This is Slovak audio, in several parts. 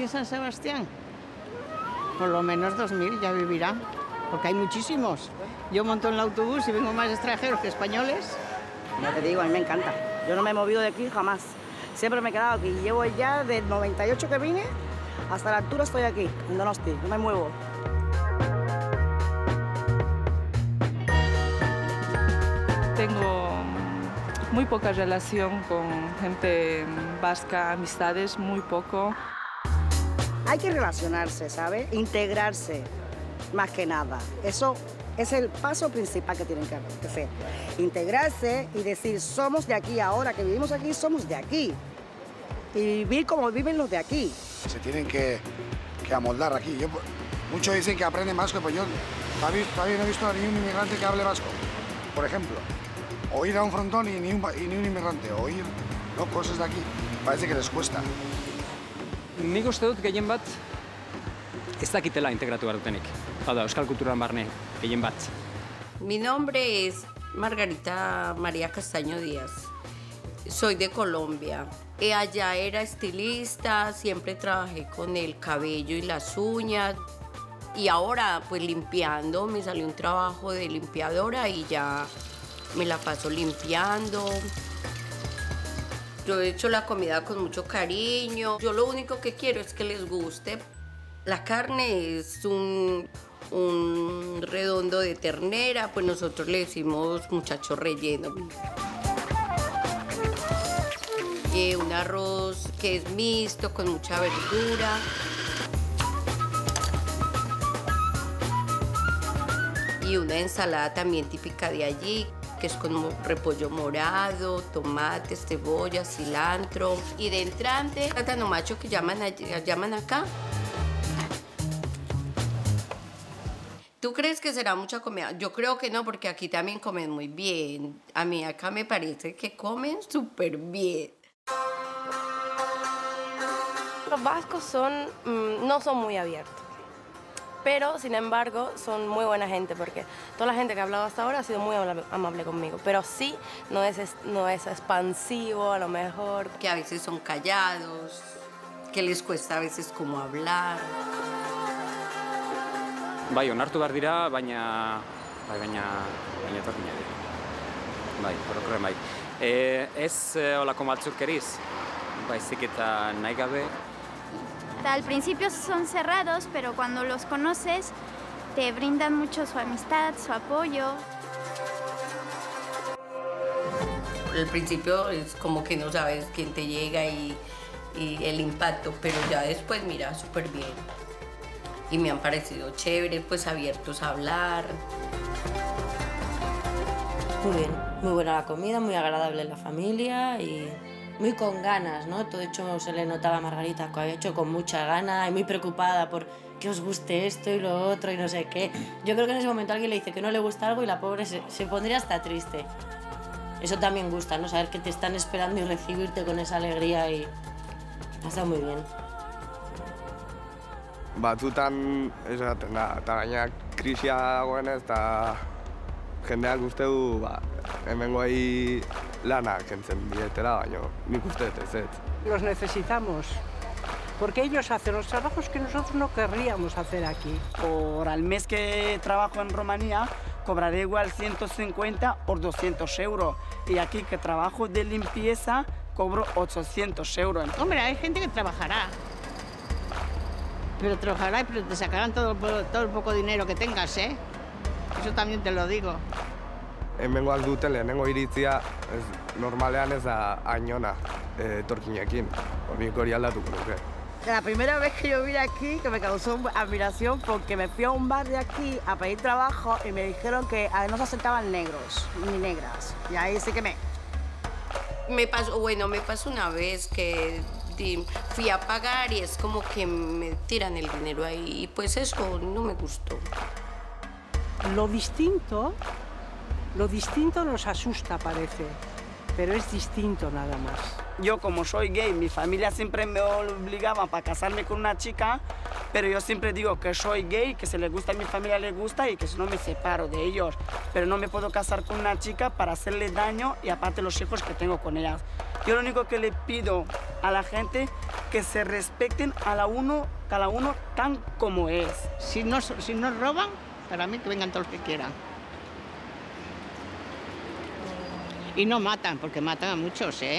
en San Sebastián? Por lo menos 2000 ya vivirán, porque hay muchísimos. Yo monto en el autobús y vengo más extranjeros que españoles. Ya te digo, a mí me encanta. Yo no me he movido de aquí jamás. Siempre me he quedado aquí. Llevo ya del 98 que vine hasta la altura estoy aquí, en Donosti. No me muevo. Tengo muy poca relación con gente vasca, amistades, muy poco. Hay que relacionarse, ¿sabes? Integrarse, más que nada. Eso es el paso principal que tienen que hacer. Integrarse y decir, somos de aquí, ahora que vivimos aquí, somos de aquí. Y vivir como viven los de aquí. Se tienen que amoldar aquí. Muchos dicen que aprenden vasco, pues yo todavía no he visto a ningún inmigrante que hable vasco. Por ejemplo, o ir a un frontón y ni un inmigrante, o ir, ¿no? Cosas de aquí. Parece que les cuesta. Nik uste dut gehien bat ez dakitela integratu behar dutenik. Hau da, euskal kulturan barne, gehien bat. Mi nombre es Margarita María Castaño Díaz. Soy de Colombia. Allá era estilista, siempre trabajé con el cabello y las uñas. Y ahora, pues limpiando, me salió un trabajo de limpiadora y ya me la paso limpiando. Yo he hecho la comida con mucho cariño. Yo lo único que quiero es que les guste. La carne es un redondo de ternera, pues nosotros le decimos muchacho relleno. Un arroz que es mixto, con mucha verdura. Y una ensalada también típica de allí, que es con repollo morado, tomates, cebolla, cilantro. Y de entrante, plátano macho que llaman acá. ¿Tú crees que será mucha comida? Yo creo que no, porque aquí también comen muy bien. A mí acá me parece que comen súper bien. Los vascos no son muy abiertos, pero sin embargo son muy buena gente, porque toda la gente que ha hablado hasta ahora ha sido muy amable conmigo, pero sí no es expansivo a lo mejor. Que a veces son callados, que les cuesta a veces como hablar. Bai, onartu behar dira, baina etorkina dira. Bai, orokorren bai. Ez olako maltzukeriz, baizik eta nahi gabe. Al principio son cerrados, pero cuando los conoces te brindan mucho su amistad, su apoyo. Al principio es como que no sabes quién te llega y el impacto, pero ya después mira súper bien. Y me han parecido chéveres, pues abiertos a hablar. Muy bien, muy buena la comida, muy agradable la familia y muy con ganas, ¿no? Todo hecho se le notaba a Margarita que había hecho con mucha gana y muy preocupada por que os guste esto y lo otro y no sé qué. Yo creo que en ese momento alguien le dice que no le gusta algo y la pobre se pondría hasta triste. Eso también gusta, ¿no? Saber que te están esperando y recibirte con esa alegría y ha estado muy bien. Batzutan, esaten da, eta gaina krisia dagoenez, eta jendeak uste du, hemengoei lana kentzen dietela, baina nik uste ez. Los necesitamos, porque ellos hacen los trabajos que nosotros no querríamos hacer aquí. Por al mes que trabajo en Rumanía, cobraré igual 150 o 200 euros. Y aquí que trabajo de limpieza, cobro 800 euros. Hombre, hay gente que trabajará. Pero trabajará, pero te sacarán todo el poco dinero que tengas, ¿eh? Eso también te lo digo. Hemengoak duten lehenengo iritzia, normalean ez da hainona etorkinekin. Nik hori aldatuko nuke. La primera vez que yo vine aquí, que me causó admiración, porque me fui a un bar de aquí a pedir trabajo y me dijeron que no se aceptaban negros ni negras. Y ahí sí que Me pasó una vez que fui a pagar y es como que me tiran el dinero ahí y pues eso no me gustó. Lo distinto nos asusta, parece, pero es distinto nada más. Yo como soy gay, mi familia siempre me obligaba para casarme con una chica, pero yo siempre digo que soy gay, que si les gusta a mi familia les gusta y que si no me separo de ellos. Pero no me puedo casar con una chica para hacerle daño y aparte los hijos que tengo con ellas. Yo lo único que le pido a la gente que se respeten cada uno tan como es. Si nos roban, para mí que vengan todos los que quieran. Y no matan, porque matan a muchos, ¿eh?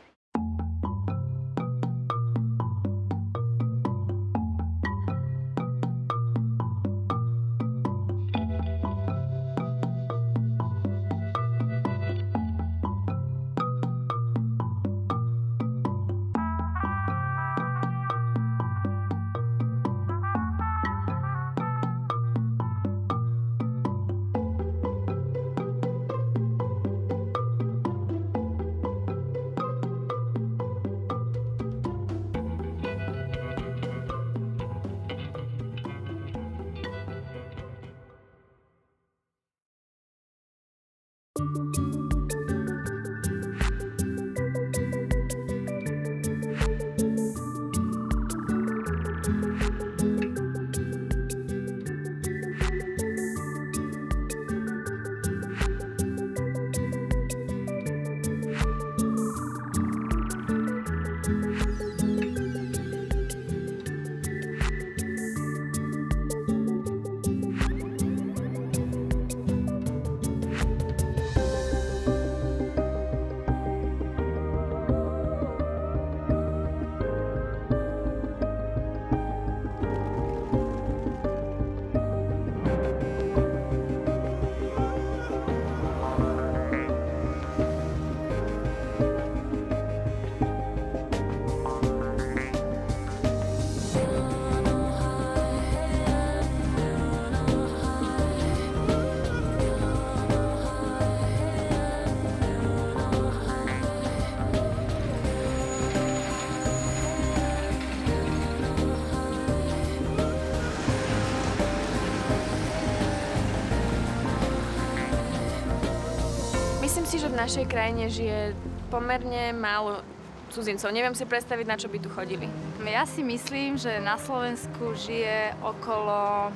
Myslím si, že v našej krajine žije pomerne málo cudzincov. Neviem si predstaviť, na čo by tu chodili. Ja si myslím, že na Slovensku žije okolo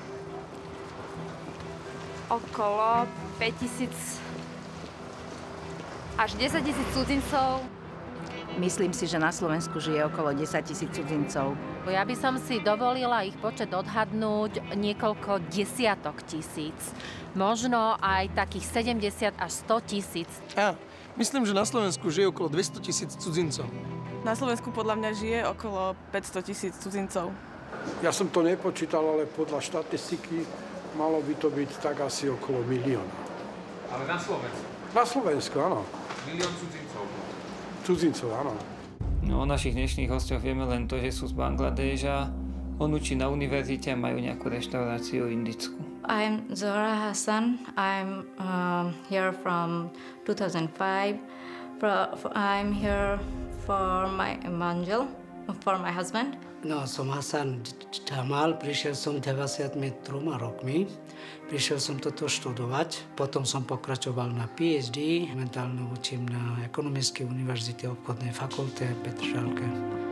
5 000 až 10 000 cudzincov. Myslím si, že na Slovensku žije okolo 10 000 cudzincov. Ja by som si dovolila ich počet odhadnúť niekoľko desiatok tisíc. Možno aj takých 70 až 100 000. Ja myslím, že na Slovensku žije okolo 200 000 cudzincov. Na Slovensku podľa mňa žije okolo 500 000 cudzincov. Ja som to nepočítal, ale podľa štatistiky malo by to byť tak asi okolo 1 000 000. Ale na Slovensku? Na Slovensku, áno. 1 000 000 cudzincov? Cudzincov, áno. No, o našich dnešných hostoch vieme len to, že sú z Bangladeža. On učí na univerzite a majú nejakú reštauráciu indickú. I'm Zora Hassan. I'm here from 2005. I'm here for my manžel, for my husband. No, som Hassan Jamal, prišiel som 93 rokmi. Prišiel som toto študovať, potom som pokračoval na PhD. Momentálne učím na Ekonomickej univerzite obchodnej fakulte v Petržalke.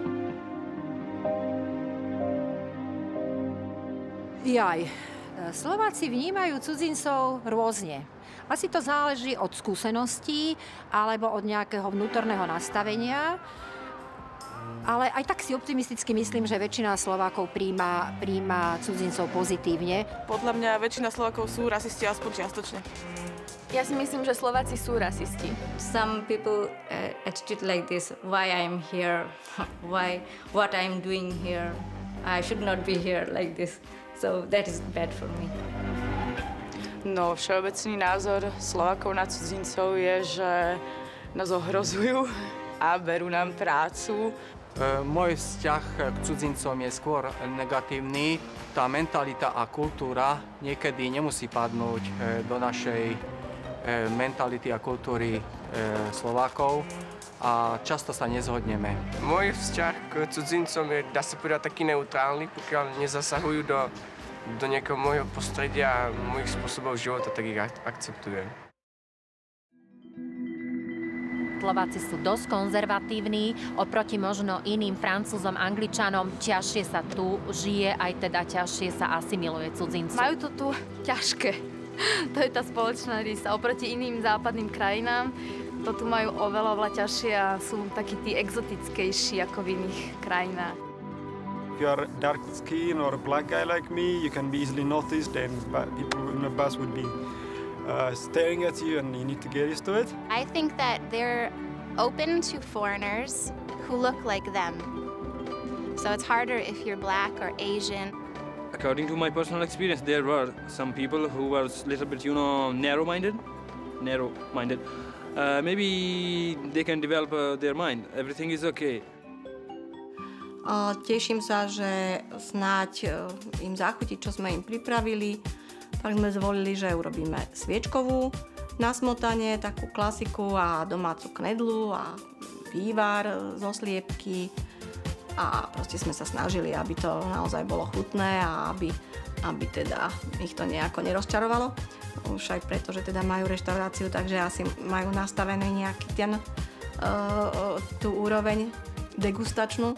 Slováci vnímajú cudzincov rôzne. Asi to záleží od skúseností alebo od nejakého vnútorného nastavenia. Ale aj tak si optimisticky myslím, že väčšina Slovákov príjma cudzincov pozitívne. Podľa mňa väčšina Slovákov sú rasisti aspoň čiastočne. Ja si myslím, že Slováci sú rasisti. Some people attitude like this, why I'm here, what I'm doing here. I should not be here like this. So that is bad for me. No, všeobecný názor Slovákov na cudzincov je, že nás ohrozujú a berú nám prácu. Môj vzťah k cudzincom je skôr negatívny. Tá mentalita a kultúra niekedy nemusí padnúť do našej mentality a kultúry Slovákov a často sa nezhodneme. Môj vzťah k cudzincom je, dá sa povedať, taký neutrálny, pokiaľ nezasahujú do nejakého môjho prostredia a mojich spôsobov života, tak ich akceptujem. Slováci sú dosť konzervatívni, oproti možno iným Francúzom, Angličanom, ťažšie sa tu žije, aj teda ťažšie sa asimiluje cudzincov. Majú to tu ťažké. To je tá spoločná rysa. Oproti iným západným krajinám To tu majú oveľa ťažšie a sú takí tí exotickejší ako v iných krajinách. If you are dark skin or black guy like me, you can be easily noticed and people in the bus would be staring at you and you need to get used to it. I think that they're open to foreigners who look like them. So it's harder if you're black or Asian. According to my personal experience, there were some people who were a little bit, narrow-minded. Maybe they can develop their mind. Everything is okay. Teším sa, že snáď im zachutí, čo sme im pripravili. Tak sme zvolili, že urobíme sviečkovú na smotanie, takú klasiku a domácu knedlu a vývar zo sliepky. A proste sme sa snažili, aby to naozaj bolo chutné a aby teda ich to nejako nerozčarovalo. Už aj preto, že teda majú reštauráciu, takže asi majú nastavený nejaký tú úroveň degustačnú.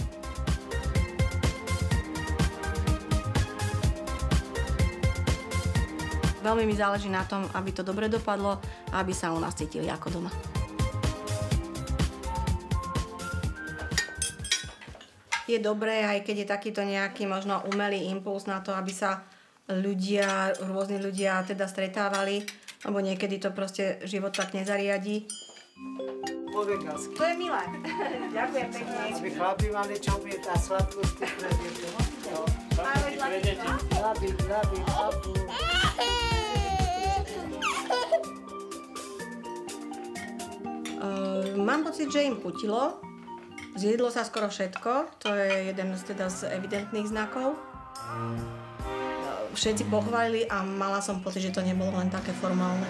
Veľmi mi záleží na tom, aby to dobre dopadlo a aby sa u nás cítili ako doma. Je dobré, aj keď je takýto nejaký možno umelý impuls na to, aby sa rôzni ľudia teda stretávali, lebo niekedy to proste život tak nezariadí. To je milé. Ďakujem pekne. My chlapi mali čo byť a sladkosti pre deti. Chlapi. Mám pocit, že im chutilo. Zjedlo sa skoro všetko, to je jeden z evidentných znakov. Všetci pochválili a mala som pocit, že to nebolo len také formálne.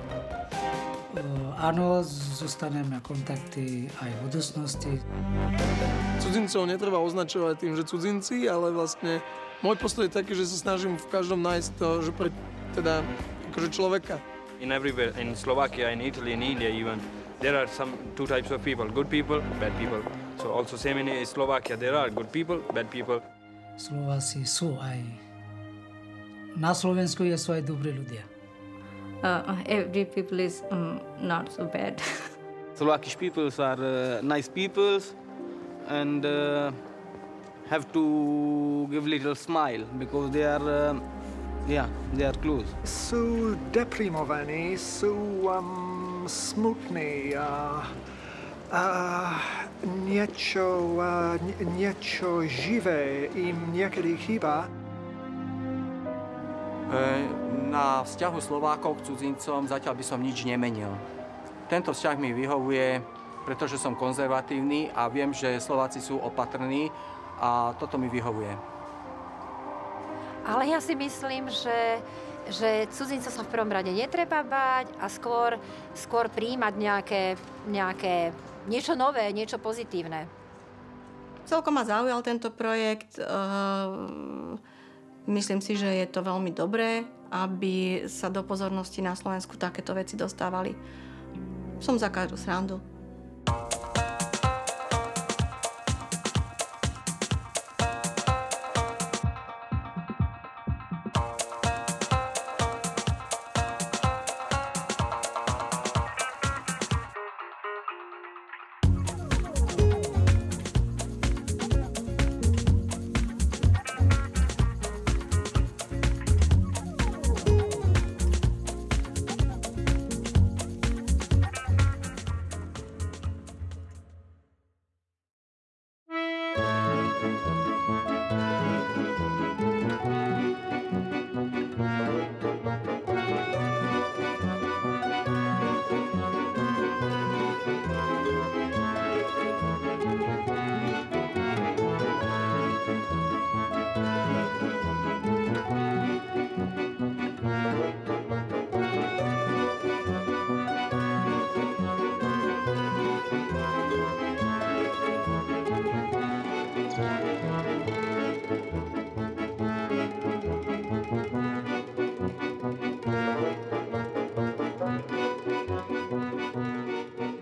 Áno, zostaneme kontakty aj v budúcnosti. Cudzincov netreba označovať tým, že cudzinci, ale vlastne môj postoj je taký, že sa snažím v každom nájsť to, že teda akože človeka. In everywhere, in Slovakia, in Italy, in India even, there are two types of people, good people, bad people. So also same in Slovakia, there are good people, bad people. Slováci sú aj... Na Slovensku sú aj dobrí ľudia. Every people is not so bad. Slovakish people are nice people and have to give little smile because they are close. Sú deprimovaní, sú smutní niečo živé im niekedy chýba. Na vzťahu Slovákov k cudzincom zatiaľ by som nič nemenil. Tento vzťah mi vyhovuje, pretože som konzervatívny a viem, že Slováci sú opatrní a toto mi vyhovuje. Ale ja si myslím, že cudzinca sa v prvom rade netreba báť a skôr prijímať nejaké niečo nové, niečo pozitívne. Celkom ma zaujal tento projekt. Myslím si, že je to veľmi dobré, aby sa do pozornosti na Slovensku takéto veci dostávali. Som za každú srandu.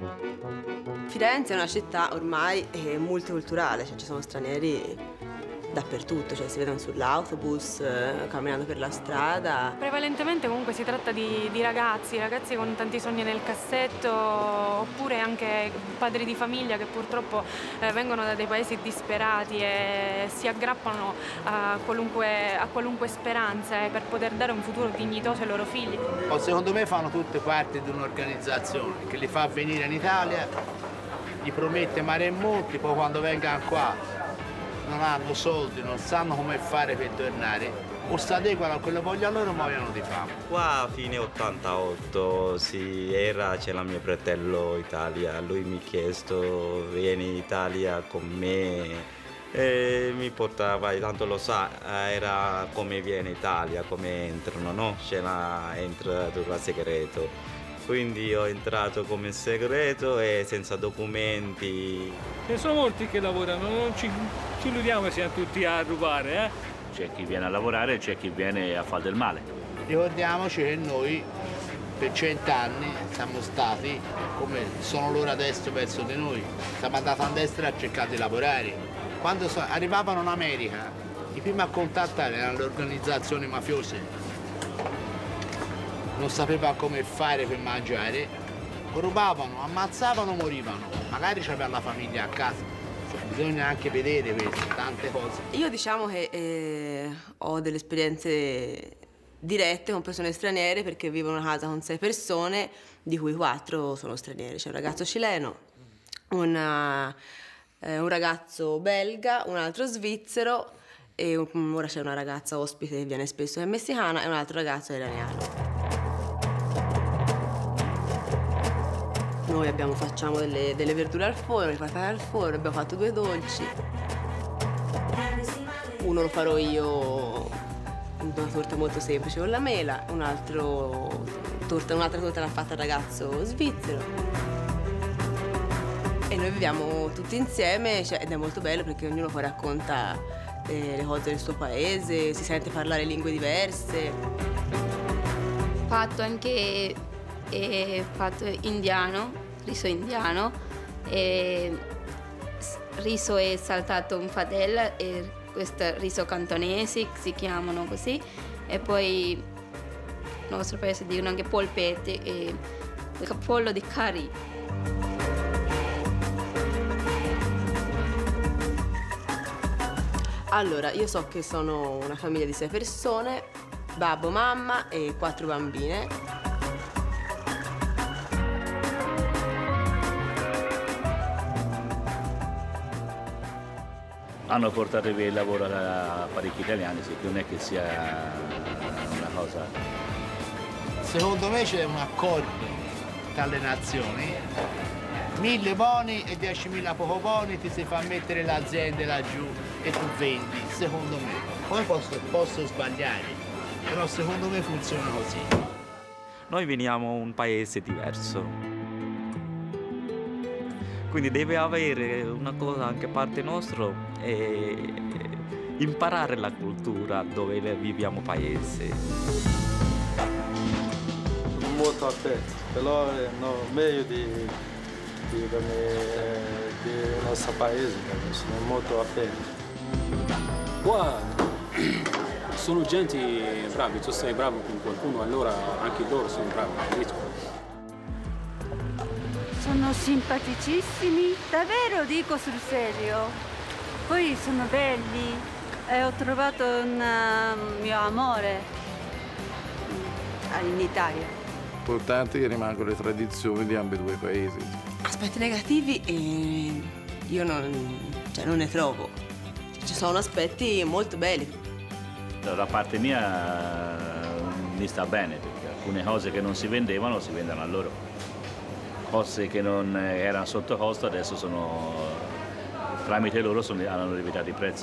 Firenze è una città ormai multiculturale, cioè ci sono stranieri dappertutto, cioè si vedono sull'autobus, camminando per la strada. Prevalentemente comunque si tratta di ragazzi con tanti sogni nel cassetto, oppure anche padri di famiglia che purtroppo vengono da dei paesi disperati e si aggrappano a qualunque speranza per poter dare un futuro dignitoso ai loro figli. Secondo me fanno tutte parte di un'organizzazione che li fa venire in Italia, gli promette mare e monti, poi quando vengano qua non hanno soldi, non sanno come fare per tornare, o si adeguano a quello che vogliono loro, muoiono di fame. Qua a fine 88 c'era mio fratello in Italia, lui mi ha chiesto vieni in Italia con me e mi portava, tanto lo sa, era come viene in Italia, come entrano, no? C'era entratura segreto. Quindi ho entrato come segreto e senza documenti. Ce ne sono molti che lavorano, non ci illudiamo siamo tutti a rubare. C'è chi viene a lavorare e c'è chi viene a fare del male. Ricordiamoci che noi per 100 anni siamo stati come sono loro adesso verso di noi. Siamo andati all'estero a cercare di lavorare. Quando arrivavano in America, i primi a contattare erano le organizzazioni mafiose. Non sapeva come fare per mangiare, rubavano, ammazzavano, morivano. Magari c'aveva la famiglia a casa. Bisogna anche vedere queste tante cose. Io diciamo che ho delle esperienze dirette con persone straniere perché vivo in una casa con 6 persone, di cui 4 sono straniere. C'è un ragazzo cileno, un ragazzo belga, un altro svizzero e ora c'è una ragazza ospite che viene spesso che è messicana e un altro ragazzo iraniano. Noi facciamo delle verdure al forno, le patate al forno, abbiamo fatto 2 dolci. Uno lo farò io, una torta molto semplice con la mela, un'altra torta l'ha fatta il ragazzo svizzero. E noi viviamo tutti insieme ed è molto bello perché ognuno poi racconta le cose del suo paese, si sente parlare lingue diverse. Ho fatto anche indiano, riso indiano, e riso è saltato in padella e questo riso cantonese si chiamano così, e poi il nostro paese dicono anche polpette e pollo di curry. Allora, io so che sono una famiglia di 6 persone, babbo, mamma e 4 bambine. Hanno portato via il lavoro a parecchi italiani, sì, non è che sia una cosa. Secondo me c'è un accordo tra le nazioni, 1000 buoni e 10.000 poco buoni, ti si fa mettere l'azienda laggiù e tu vendi, secondo me. Poi posso sbagliare, però secondo me funziona così. Noi veniamo da un paese diverso. Quindi deve avere una cosa anche parte nostra e imparare la cultura dove viviamo paese. Molto aperto, però meglio di nostro paese, sono molto aperti. Qua sono gente bravi, tu sei bravo con qualcuno, allora anche loro sono bravi. Sono simpaticissimi, davvero dico sul serio. Poi sono belli e ho trovato un mio amore in Italia. Importante che rimangano le tradizioni di ambedue i paesi. Aspetti negativi io non ne trovo. Ci sono aspetti molto belli. Da parte mia mi sta bene, perché alcune cose che non si vendevano si vendono a loro. Cose che non erano sotto costo adesso tramite loro hanno lievitato i prezzi.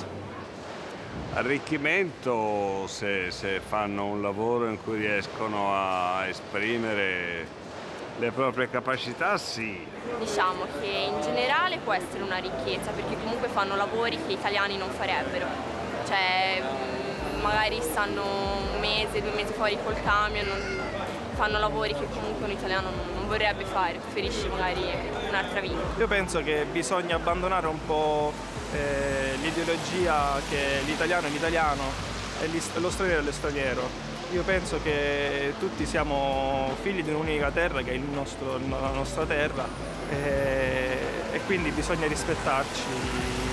Arricchimento se fanno un lavoro in cui riescono a esprimere le proprie capacità, sì. Diciamo che in generale può essere una ricchezza perché comunque fanno lavori che italiani non farebbero. Cioè magari stanno 1 mese, 2 mesi fuori col camion, fanno lavori che comunque un italiano non vorrebbe fare, preferisce magari un'altra vita. Io penso che bisogna abbandonare un po' l'ideologia che l'italiano è l'italiano e lo straniero è lo straniero. Io penso che tutti siamo figli di un'unica terra che è la nostra terra e quindi bisogna rispettarci